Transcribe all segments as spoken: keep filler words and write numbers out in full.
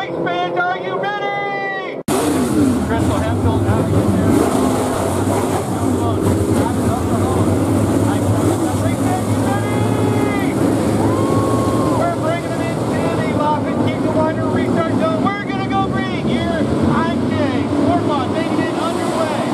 Race fans, are you ready? Crystal Hemphill out here. Race fans, you ready? We're bringing them into the Lofton Keep the Wider restart zone. We're going to go green here. I'm Jay. Fortbot making it underway.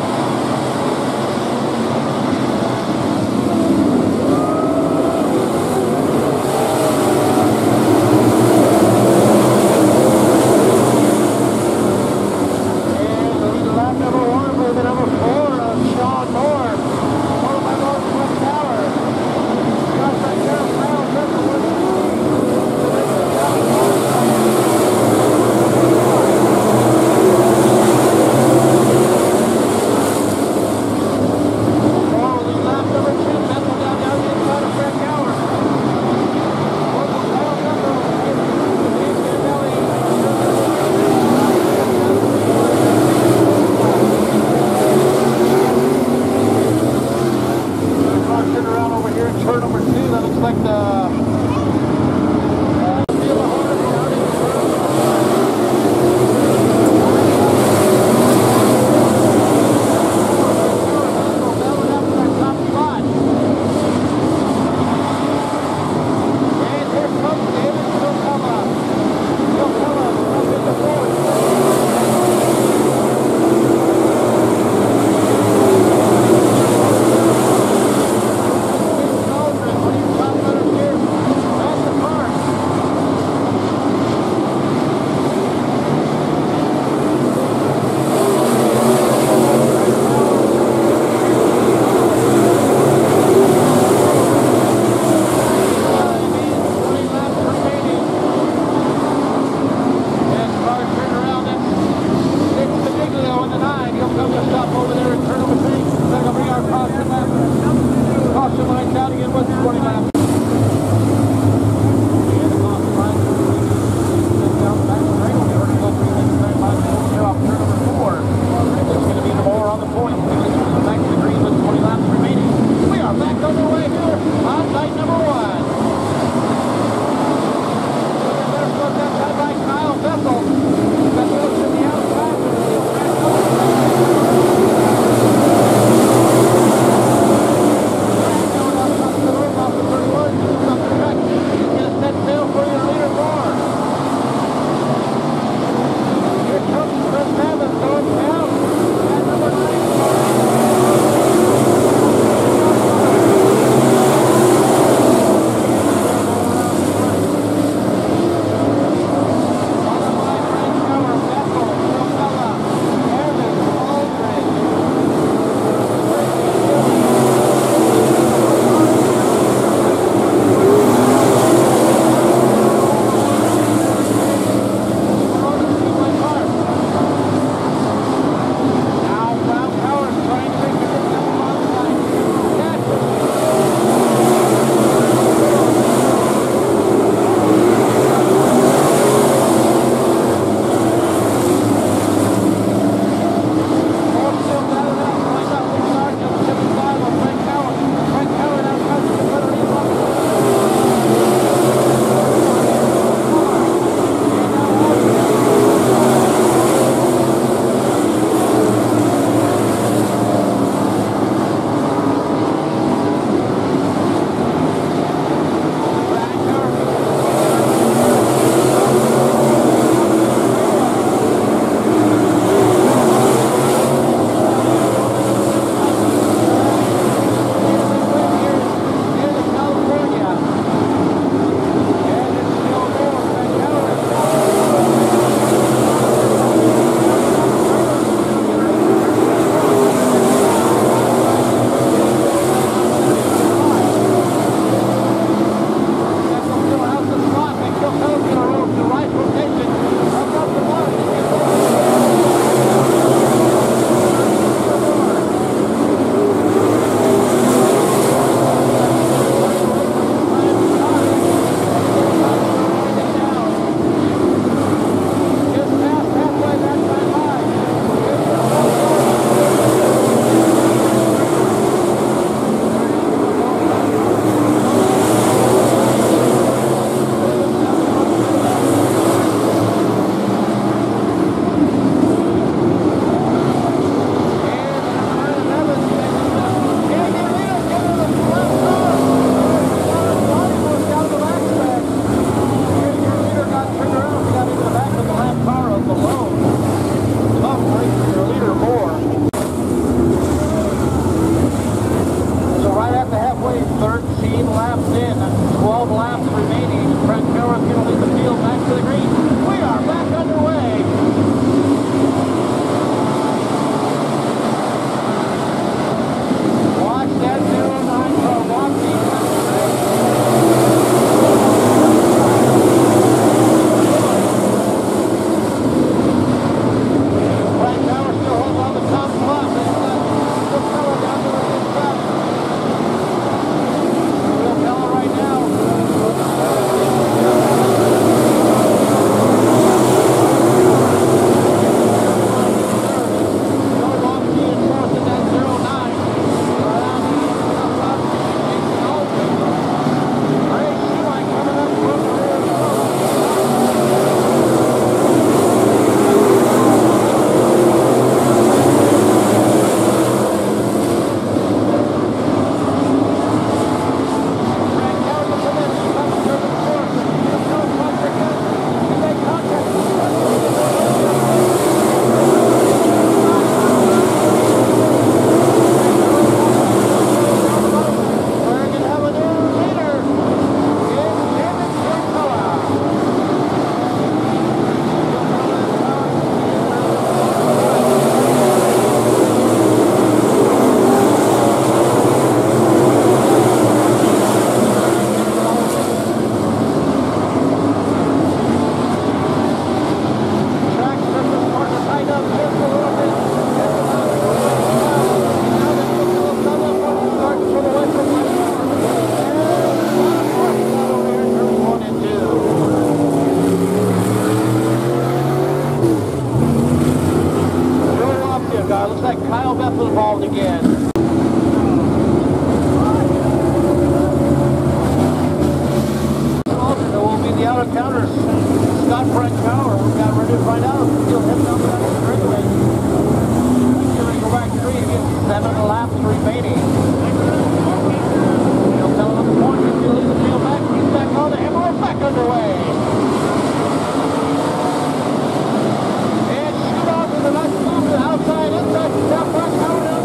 power. We got ready to find out. Still heading down that straightaway. Here we go back to three again. Seven laps remaining. He'll tell him the point. He'll leave the field back. He's back on the and we're back underway. And shoot on to the left move to the outside, inside, step back, power down.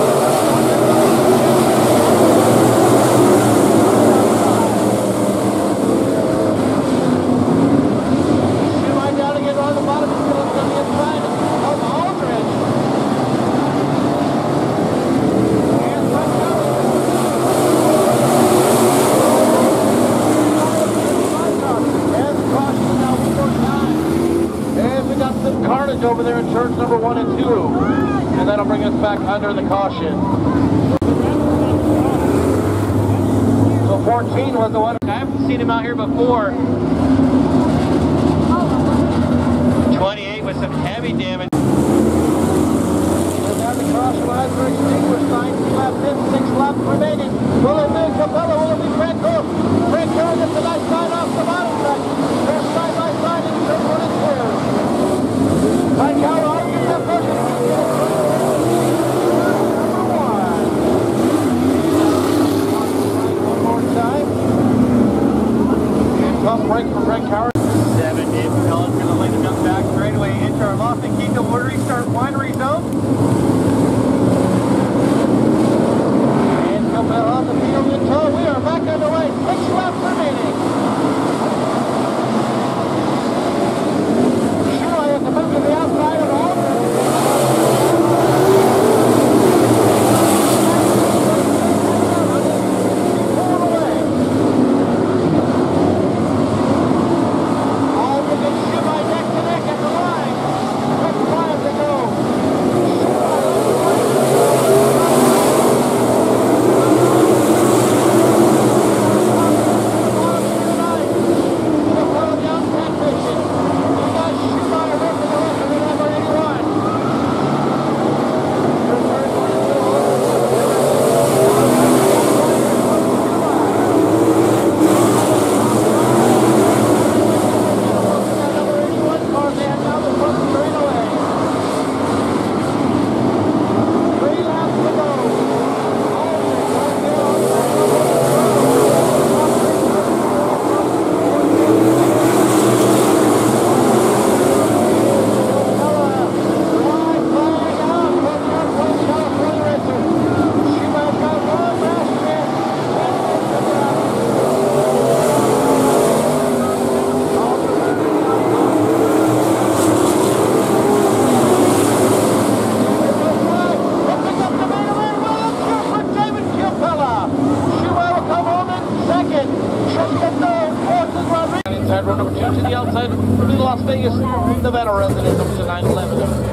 Over there in turns number one and two, and that'll bring us back under the caution. So fourteen was the one. I haven't seen him out here before. twenty-eight with some heavy damage. And down the caution lines for extinguished sign. Two laps in, six laps remaining. Will it be Capella? Will it be Franco? Franco gets the nice side off the bottom track. They're side by side in turn one and two. Right now, I'll get that push. Number one. One more time. And tough break from Brent Coward. Seven, Dave Cullen's going to lay the dump back straight away into our Lofton Kingdom Restart winery zone. And Capella on the field in tow. We are back underway. Six laps remaining. To move to the outside of the home. Pull away. All we can shoot by neck to neck at the line. Quick five to go. Inside row number two to the outside, Las Vegas, Nevada resident, number nine eleven.